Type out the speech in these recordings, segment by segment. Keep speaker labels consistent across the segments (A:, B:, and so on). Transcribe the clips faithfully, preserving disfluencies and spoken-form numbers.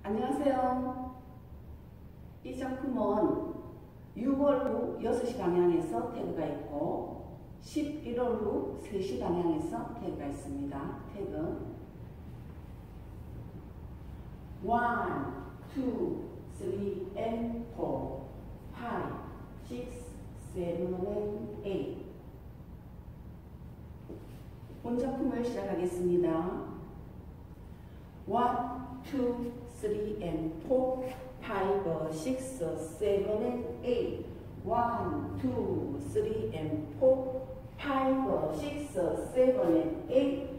A: 안녕하세요. 이 작품은 유월 후 여섯 시 방향에서 태그가 있고 십일월 후 세 시 방향에서 태그가 있습니다. 태그 일, 이, 삼, and 사, 오, 육, 칠, and 팔. 본작품을 시작하겠습니다. 일, 이, 삼, and 사, 오, 육, 칠, 칠, and 팔. 일, 이, 삼, and 사, 오, 육, 칠, 칠, and 팔. 일, 이, 삼, and 사, 오, 육, 칠, and 팔. and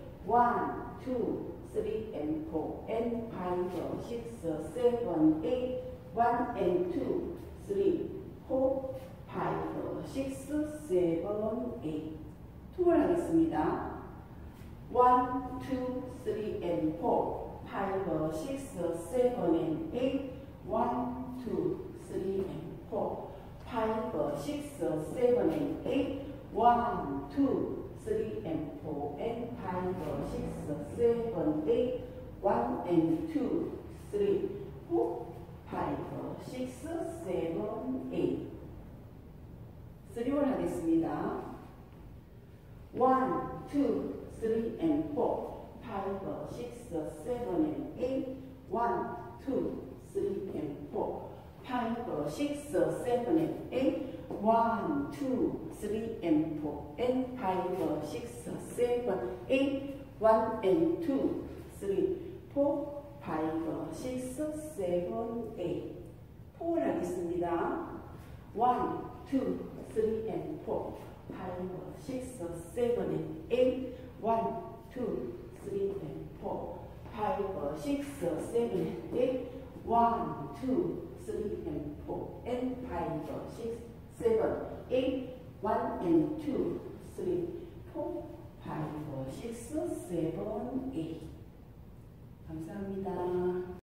A: five, six, seven, eight, one and two, three, four, five, six, seven, eight. 투를 하겠습니다. one, two, three, and four, five, six, seven, and eight. one, two, three, and four, five, six, seven, and eight. one, two, three, and four, and five, six, seven, eight. one and two, three, four, five, six, seven, eight. 쓰리를 하겠습니다. one, two, three, and four, five, six, seven, and eight. one, two, three, and four, five, six, seven, and eight. one, two, three, and four, and five, six, seven, eight. one and two, three, four, five, six, seven, eight. 포를 하겠습니다. one, two, three, and four, five, six, seven, and eight. one, two, three, and four, five, six, seven, and eight. one, two, three, and four, and five, six, seven, eight. one and two, three, four, five, six, seven, eight. 감사합니다.